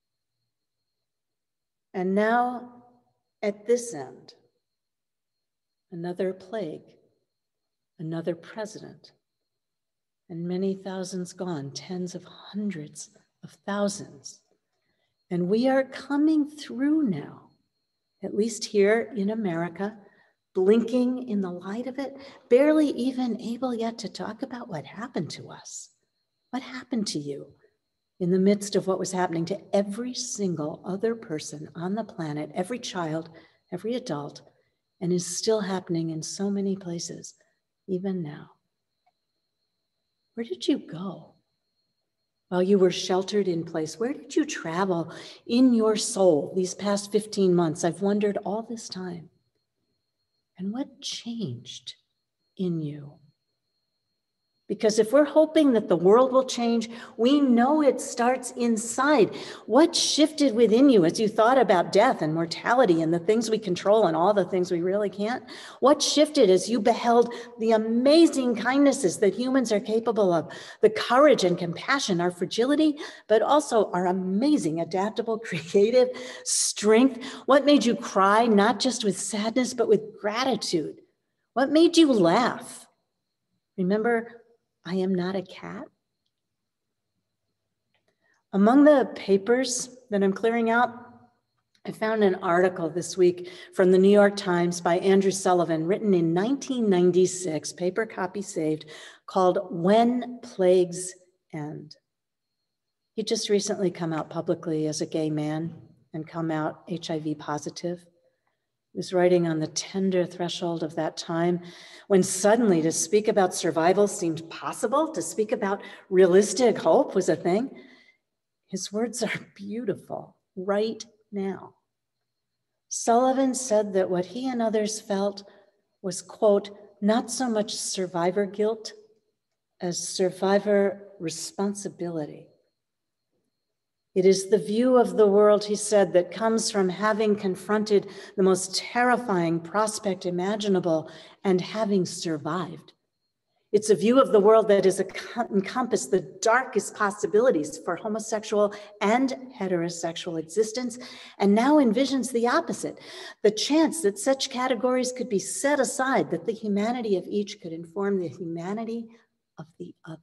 And now, at this end, another plague, another president, and many thousands gone, tens of hundreds of thousands. And we are coming through now, at least here in America, blinking in the light of it, barely even able yet to talk about what happened to us. What happened to you in the midst of what was happening to every single other person on the planet, every child, every adult, and is still happening in so many places, even now? Where did you go while you were sheltered in place? Where did you travel in your soul these past 15 months? I've wondered all this time. And what changed in you? Because if we're hoping that the world will change, we know it starts inside. What shifted within you as you thought about death and mortality and the things we control and all the things we really can't? What shifted as you beheld the amazing kindnesses that humans are capable of, the courage and compassion, our fragility, but also our amazing adaptable, creative strength? What made you cry, not just with sadness, but with gratitude? What made you laugh? Remember, I am not a cat. Among the papers that I'm clearing out, I found an article this week from the New York Times by Andrew Sullivan, written in 1996, paper copy saved, called When Plagues End. He just recently come out publicly as a gay man and come out HIV positive. He was writing on the tender threshold of that time when suddenly to speak about survival seemed possible, to speak about realistic hope was a thing. His words are beautiful right now. Sullivan said that what he and others felt was, quote, not so much survivor guilt as survivor responsibility. It is the view of the world, he said, that comes from having confronted the most terrifying prospect imaginable and having survived. It's a view of the world that has encompassed the darkest possibilities for homosexual and heterosexual existence, and now envisions the opposite, the chance that such categories could be set aside, that the humanity of each could inform the humanity of the other.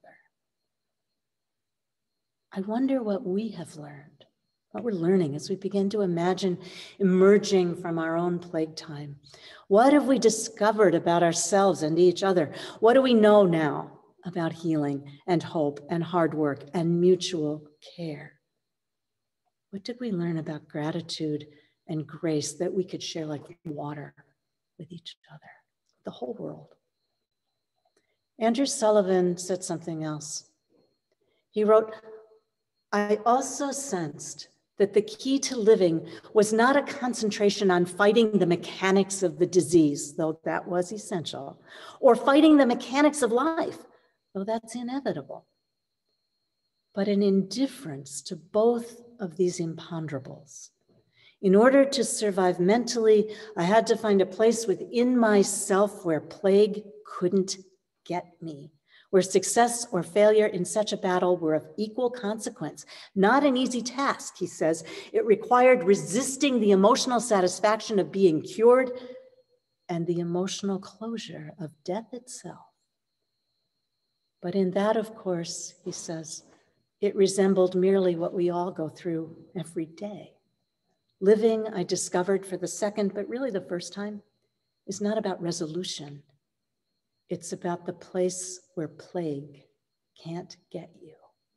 I wonder what we have learned, what we're learning as we begin to imagine emerging from our own plague time. What have we discovered about ourselves and each other? What do we know now about healing and hope and hard work and mutual care? What did we learn about gratitude and grace that we could share like water with each other, the whole world? Andrew Sullivan said something else. He wrote, I also sensed that the key to living was not a concentration on fighting the mechanics of the disease, though that was essential, or fighting the mechanics of life, though that's inevitable, but an indifference to both of these imponderables. In order to survive mentally, I had to find a place within myself where plague couldn't get me, where success or failure in such a battle were of equal consequence. Not an easy task, he says. It required resisting the emotional satisfaction of being cured and the emotional closure of death itself. But in that, of course, he says, it resembled merely what we all go through every day. Living, I discovered for the second, but really the first time, is not about resolution. It's about the place where plague can't get you.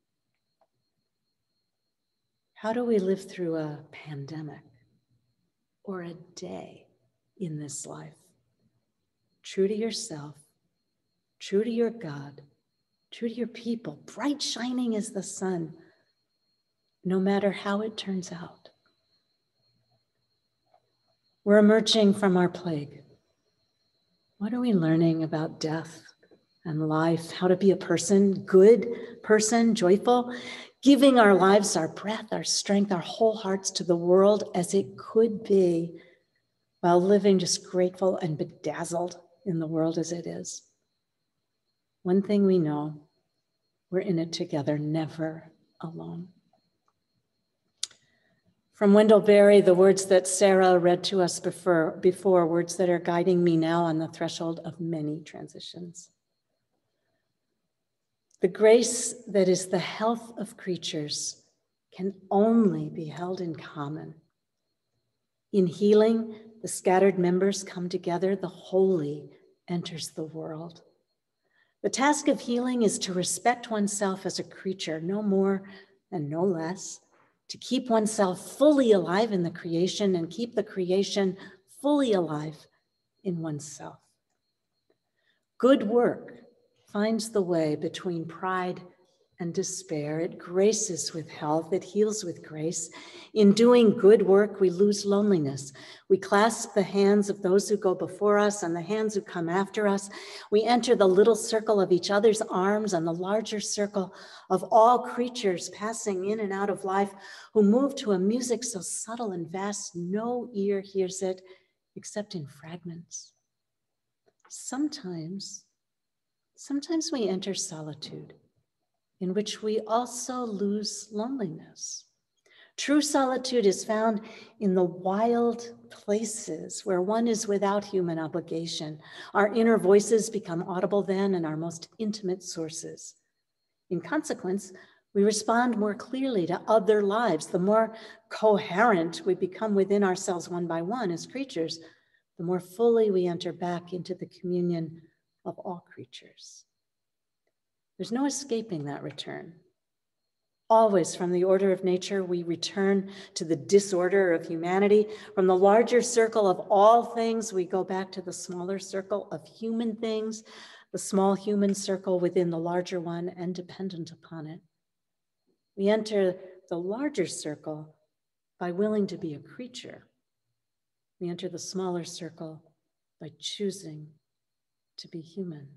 How do we live through a pandemic or a day in this life? True to yourself, true to your God, true to your people, bright shining as the sun, no matter how it turns out. We're emerging from our plague. What are we learning about death and life? How to be a person, good person, joyful, giving our lives, our breath, our strength, our whole hearts to the world as it could be, while living just grateful and bedazzled in the world as it is. One thing we know, we're in it together, never alone. From Wendell Berry, the words that Sarah read to us before, words that are guiding me now on the threshold of many transitions. The grace that is the health of creatures can only be held in common. In healing, The scattered members come together, the holy enters the world. The task of healing is to respect oneself as a creature, no more and no less, to keep oneself fully alive in the creation and keep the creation fully alive in oneself. Good work finds the way between pride and despair. It graces with health. It heals with grace. In doing good work, we lose loneliness. We clasp the hands of those who go before us and the hands who come after us. We enter the little circle of each other's arms and the larger circle of all creatures passing in and out of life who move to a music so subtle and vast, no ear hears it except in fragments. Sometimes we enter solitude, in which we also lose loneliness. True solitude is found in the wild places where one is without human obligation. Our inner voices become audible then and our most intimate sources. In consequence, we respond more clearly to other lives. The more coherent we become within ourselves one by one as creatures, the more fully we enter back into the communion of all creatures. There's no escaping that return. Always from the order of nature, we return to the disorder of humanity. From the larger circle of all things, we go back to the smaller circle of human things, the small human circle within the larger one and dependent upon it. We enter the larger circle by willing to be a creature. We enter the smaller circle by choosing to be human.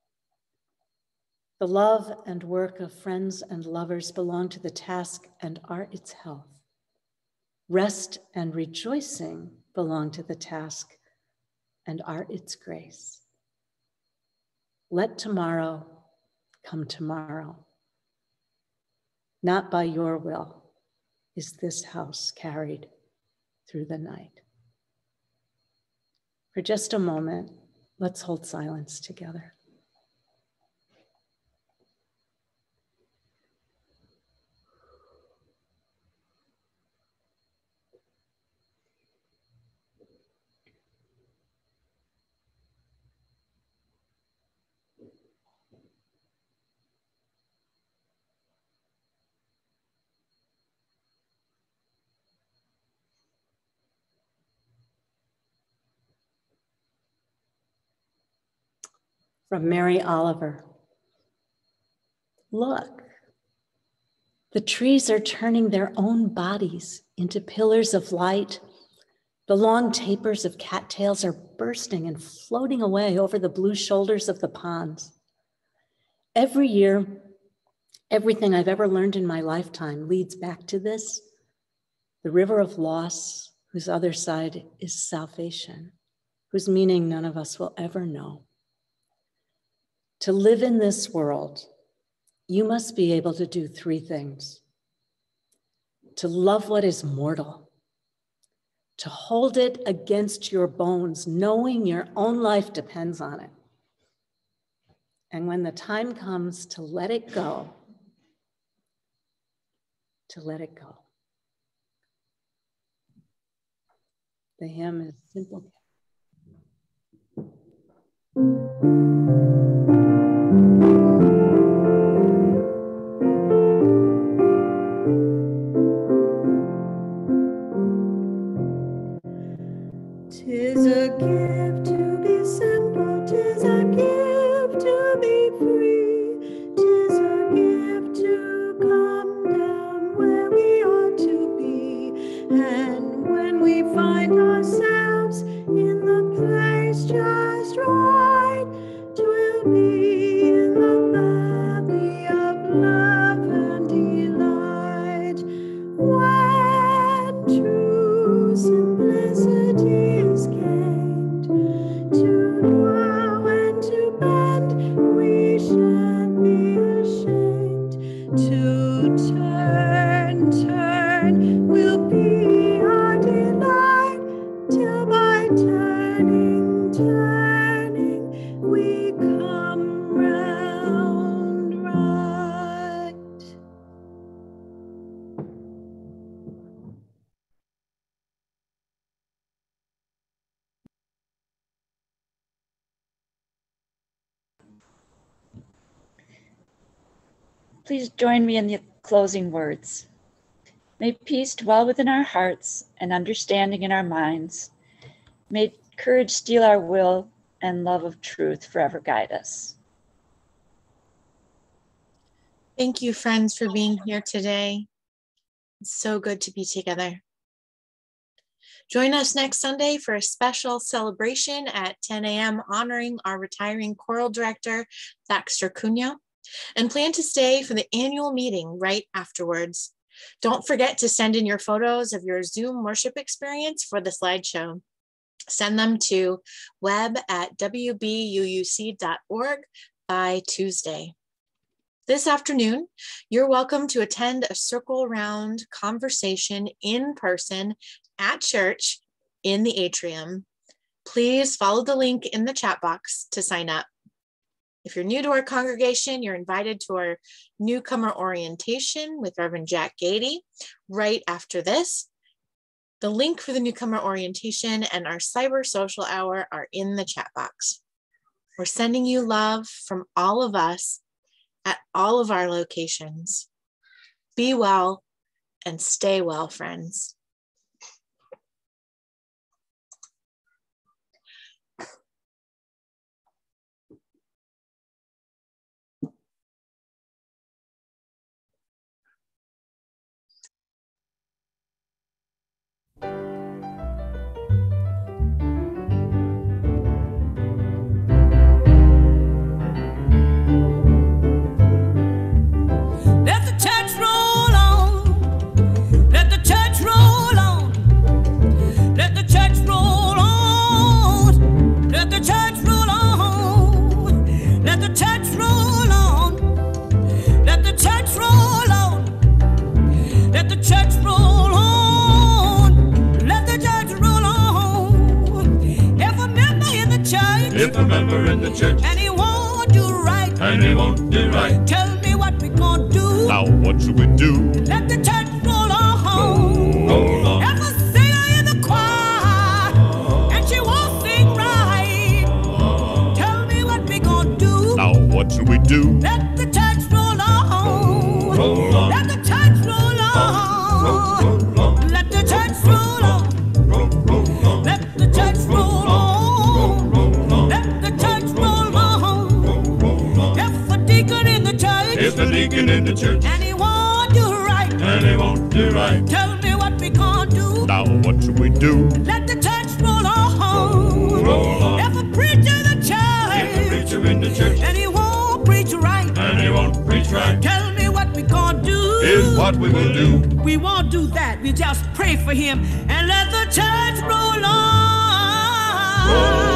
The love and work of friends and lovers belong to the task and are its health. Rest and rejoicing belong to the task and are its grace. Let tomorrow come tomorrow. Not by your will is this house carried through the night. For just a moment, let's hold silence together. From Mary Oliver. Look, the trees are turning their own bodies into pillars of light. The long tapers of cattails are bursting and floating away over the blue shoulders of the ponds. Every year, everything I've ever learned in my lifetime leads back to this, the river of loss, whose other side is salvation, whose meaning none of us will ever know. To live in this world, you must be able to do three things: to love what is mortal, to hold it against your bones, knowing your own life depends on it, and when the time comes to let it go, to let it go. The hymn is simple. Tis a gift to be simple, tis a gift to be free, tis a gift to come down where we ought to be, and when we find ourselves in the place just right, 'twill Please join me in the closing words. May peace dwell within our hearts and understanding in our minds. May courage steel our will and love of truth forever guide us. Thank you, friends, for being here today. It's so good to be together. Join us next Sunday for a special celebration at 10 a.m. honoring our retiring choral director, Thaxter Cunha, and plan to stay for the annual meeting right afterwards. Don't forget to send in your photos of your Zoom worship experience for the slideshow. Send them to web@wbuuc.org by Tuesday. This afternoon, you're welcome to attend a circle round conversation in person at church in the atrium. Please follow the link in the chat box to sign up. If you're new to our congregation, you're invited to our newcomer orientation with Reverend Jack Gady right after this. The link for the newcomer orientation and our cyber social hour are in the chat box. We're sending you love from all of us at all of our locations. Be well and stay well, friends. If a member in the church and he won't do right, tell me what we gonna do. Now what should we do? Let the church roll on. Roll on. If a singer in the choir and she won't sing right, tell me what we gonna do. Now what should we do? Let the church roll on. Roll on. Let the church roll on. Let the church roll on. Let the church roll on. If a deacon in the church and he won't do right, tell me what we gonna do. Now what should we do? Let the church roll on. Roll on. If a preacher in the church and he won't preach right, tell me what we gonna do. Is what we will do. We won't do that. We just pray for him and let the church roll on.